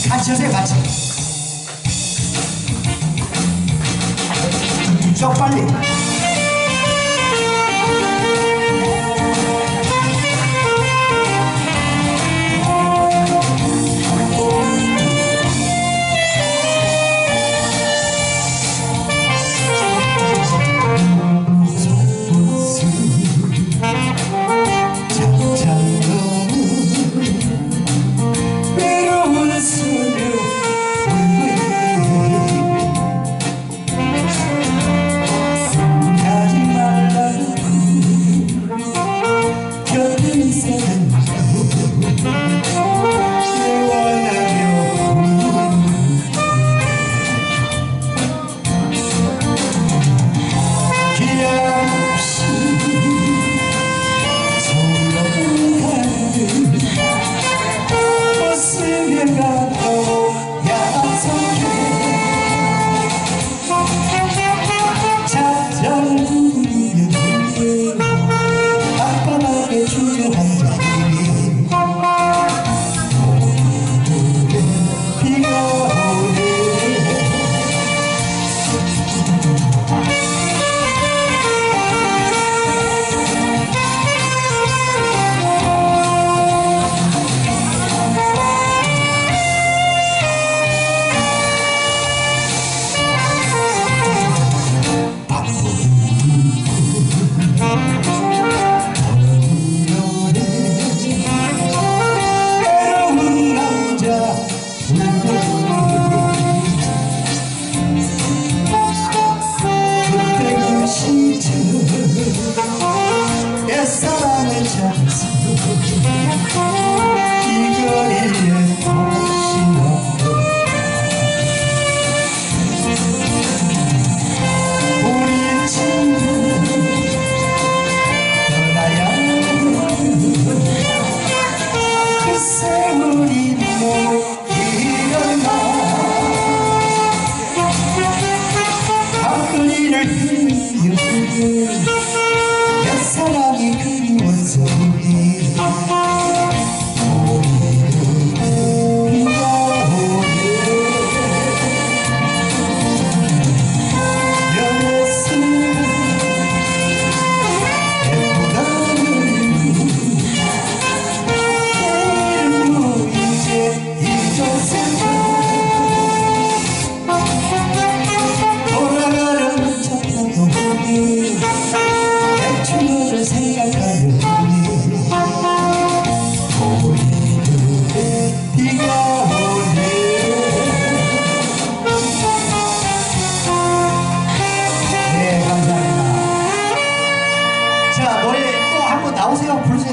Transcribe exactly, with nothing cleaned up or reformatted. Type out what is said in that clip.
같이 하세요, 같이. 좀 빨리. 옛사랑을 찾아서 이 거리에 도시나 우리 친구 떠나야 그 세월이 뭐 일어나 앞거리를 흘려 사랑이 그리워서 우리 비가 오네 연애서 예쁘다는 내일도 이제 잊었을까 돌아가는 차 타고 우리 친구를 생각하며 우리 비가 오네. 네, 감사합니다. 자, 노래 또 한 번 나오세요. 부르세요.